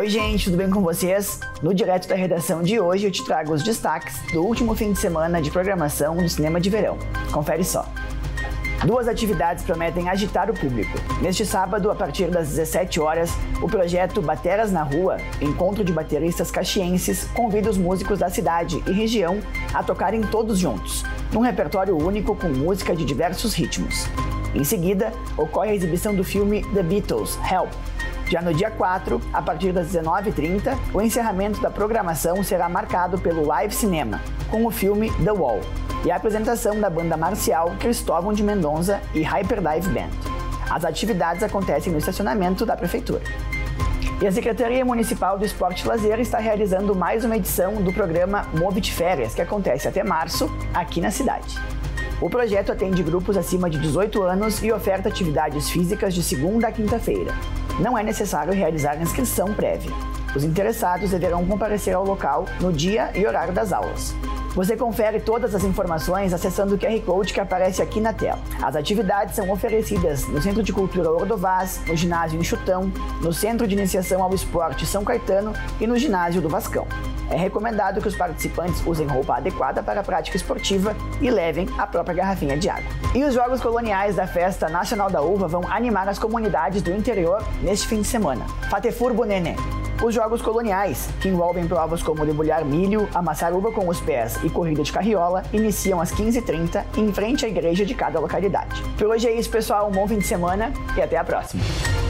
Oi gente, tudo bem com vocês? No Direto da Redação de hoje eu te trago os destaques do último fim de semana de programação do cinema de verão. Confere só. Duas atividades prometem agitar o público. Neste sábado, a partir das 17 horas, o projeto Bateras na Rua, encontro de bateristas caxienses, convida os músicos da cidade e região a tocarem todos juntos, num repertório único com música de diversos ritmos. Em seguida, ocorre a exibição do filme The Beatles, Help. Já no dia 4, a partir das 19h30, o encerramento da programação será marcado pelo Live Cinema, com o filme The Wall, e a apresentação da banda marcial Cristóvão de Mendonça e Hyperdrive Band. As atividades acontecem no estacionamento da Prefeitura. E a Secretaria Municipal do Esporte e Lazer está realizando mais uma edição do programa Move de Férias, que acontece até março, aqui na cidade. O projeto atende grupos acima de 18 anos e oferta atividades físicas de segunda a quinta-feira. Não é necessário realizar inscrição prévia. Os interessados deverão comparecer ao local no dia e horário das aulas. Você confere todas as informações acessando o QR Code que aparece aqui na tela. As atividades são oferecidas no Centro de Cultura Ordovás, no Ginásio Enxutão, no Centro de Iniciação ao Esporte São Caetano e no Ginásio do Vascão. É recomendado que os participantes usem roupa adequada para a prática esportiva e levem a própria garrafinha de água. E os Jogos Coloniais da Festa Nacional da Uva vão animar as comunidades do interior neste fim de semana. Fatefurbo Nenê. Os Jogos Coloniais, que envolvem provas como debulhar milho, amassar uva com os pés e corrida de carriola, iniciam às 15h30 em frente à igreja de cada localidade. Por hoje é isso, pessoal. Um bom fim de semana e até a próxima.